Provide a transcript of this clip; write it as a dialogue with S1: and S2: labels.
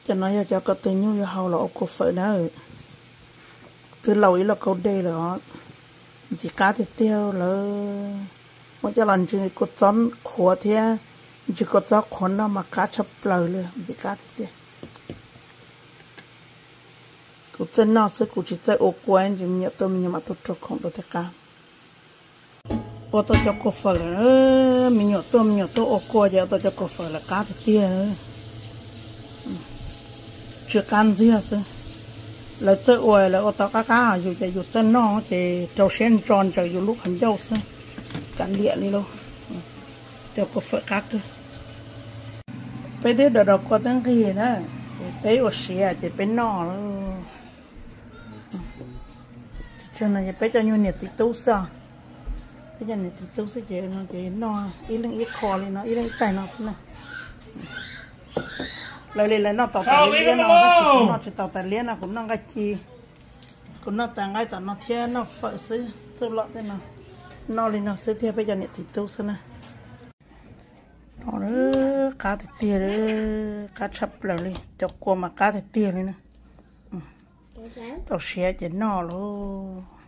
S1: cho nó cho có tên như hầu là cô phải đó từ lâu ý là câu đây là chỉ cá thì tiêu là mỗi cho lần chỉ có chón khóa thế chỉ có chó khốn nó mà cá chập lời luôn chỉ cá thì tiêu cô chân nó sẽ cô chỉ chơi ô quen chỉ nhớ tôi mình mà tôi trộn không được tất cả ô tôi cho cô phải mình nhớ tôi ô qua giờ tôi cho cô phải là cá thì tiêu chưa can gì hết là chơi oi là ô tô cá dù chạy dù chân nó chỉ trâu sen tròn chạy dù lúc hành dâu xưa cắn điện đi luôn cho cô phải cá cơ bây giờ đợt có tiếng gì nữa chỉ bé ô xìa chỉ bé nọ luôn cho nên bé cho nhau nhiệt thì tú sao bây giờ nhiệt thì tú sẽ chỉ nó chỉ no ít lưng ít kho lên nó ít lưng ít tay nó thế nàyเลยnó tàu tàu liên nó chỉ tàu tàu liên nó cũng nó cái chi cũng nó tàng ngay tàu nó theo nó phảiซื้อlọ thế nào nó lên nóซื้อtheo bây giờ này thì tôi xem này nó đó cá thịt tia đó cá chắp lại đi chọc qua mà cá thịt tia này nè tàu xe chỉ nó luôn